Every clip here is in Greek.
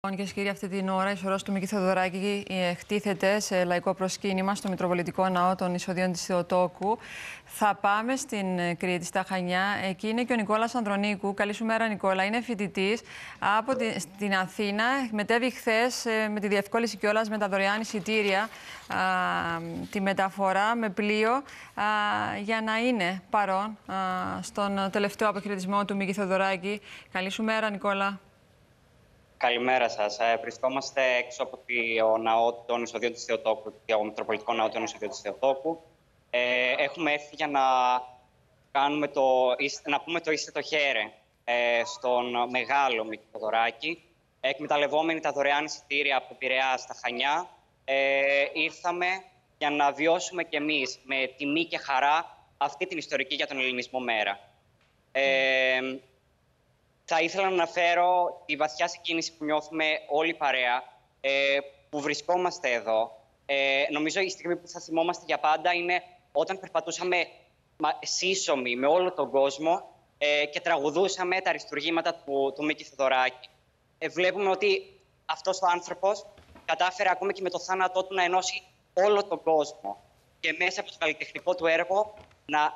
Κυρίες και κύριοι, αυτή την ώρα η σωρός του Μίκη Θεοδωράκη χτίθεται σε λαϊκό προσκύνημα στο Μητροπολιτικό Ναό των Εισοδείων της Θεοτόκου. Θα πάμε στην Κρήτη, στα Χανιά. Εκεί είναι και ο Νικόλας Ανδρονίκου. Καλή σου μέρα, Νικόλα. Είναι φοιτητής από την Αθήνα. Μετέβη χθες με τη διευκόλυνση κιόλας με τα δωρεάν εισιτήρια τη μεταφορά με πλοίο για να είναι παρόν στον τελευταίο αποχαιρετισμό του Μίκη Θεοδωράκη. Καλή σου μέρα, Νικόλα. Καλημέρα σας. Βρισκόμαστε έξω από το ναό των Εισοδείων της Θεοτόκου, το Μητροπολιτικό Ναό των Εισοδείων της Θεοτόκου. Έχουμε έρθει για να πούμε το «Είστε το χαίρε» στον μεγάλο Μίκη Θεοδωράκη. Εκμεταλλευόμενοι τα δωρεάν εισιτήρια από Πειραιά στα Χανιά, ήρθαμε για να βιώσουμε κι εμείς με τιμή και χαρά αυτή την ιστορική για τον ελληνισμό μέρα. Θα ήθελα να αναφέρω τη βαθιά συγκίνηση που νιώθουμε όλοι η παρέα που βρισκόμαστε εδώ. Νομίζω η στιγμή που θα θυμόμαστε για πάντα είναι όταν περπατούσαμε σύσσωμοι με όλο τον κόσμο και τραγουδούσαμε τα αριστουργήματα του Μίκη Θεοδωράκη. Βλέπουμε ότι αυτός ο άνθρωπος κατάφερε ακόμα και με το θάνατό του να ενώσει όλο τον κόσμο και μέσα από το καλλιτεχνικό του έργο να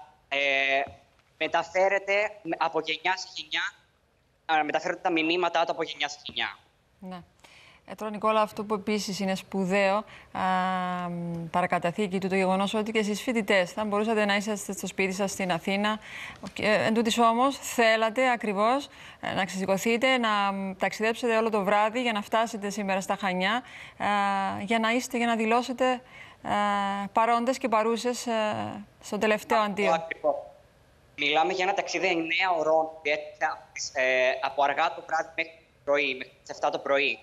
μεταφέρεται από γενιά σε γενιά, να μεταφέρονται τα μηνύματά του από γενιά σε γενιά. Ναι. Τώρα, Νικόλα, αυτό που επίσης είναι σπουδαίο, παρακαταθήκη του, το γεγονός ότι και εσείς φοιτητές θα μπορούσατε να είσαστε στο σπίτι σας στην Αθήνα. Εν τούτης όμως, θέλατε ακριβώς να ξεσηκωθείτε, να ταξιδέψετε όλο το βράδυ για να φτάσετε σήμερα στα Χανιά, για να δηλώσετε παρόντες και παρούσες στο τελευταίο αντίο. Μιλάμε για ένα ταξίδι 9 ωρών από αργά το βράδυ μέχρι τις 7 το πρωί.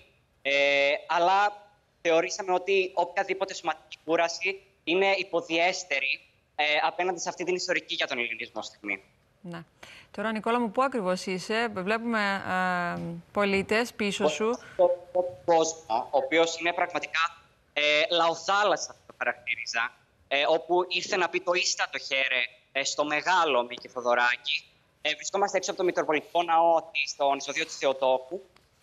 Αλλά θεωρήσαμε ότι οποιαδήποτε σωματική κούραση είναι υποδιέστερη απέναντι σε αυτή την ιστορική για τον ελληνισμό στιγμή. Ναι. Τώρα, Νικόλα μου, πού ακριβώς είσαι? Βλέπουμε πολίτες πίσω σου. Ο κόσμο, ο οποίος είναι πραγματικά λαοθάλασσα, το χαρακτήριζα, όπου ήρθε να πει το «Ίστα το χαίρε» στο μεγάλο Μίκη Θεοδωράκη. Βρισκόμαστε έξω από το Μητροπολιτικό Ναό των Εισοδείων της Θεοτόκου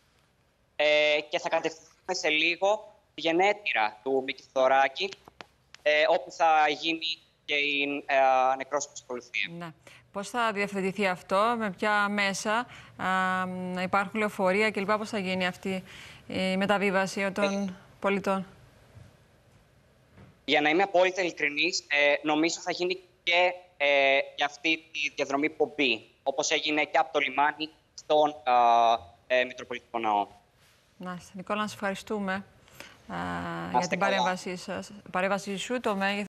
και θα κατευθυνθούμε σε λίγο τη γενέτειρα του Μίκη Θεοδωράκη, όπου θα γίνει και η νεκρόσωπος ακολουθία. Ναι. Πώς θα διευθετηθεί αυτό, με ποια μέσα, να υπάρχουν λεωφορεία κλπ. Πώς θα γίνει αυτή η μεταβίβαση των πολιτών? Για να είμαι απόλυτα ειλικρινής, νομίζω θα γίνει και για αυτή τη διαδρομή πομπή, όπως έγινε και από το λιμάνι στον Μητροπολιτικό Ναό. Νικόλα, να σας ευχαριστούμε για την παρέμβασή σου. Το μέγεθος